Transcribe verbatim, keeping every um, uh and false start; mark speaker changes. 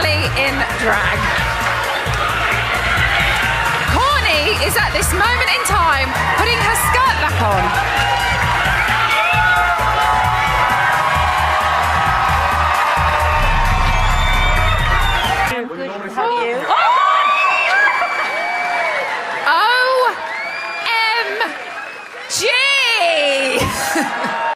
Speaker 1: finally in drag. Courtney is at this moment in time putting her skirt back on.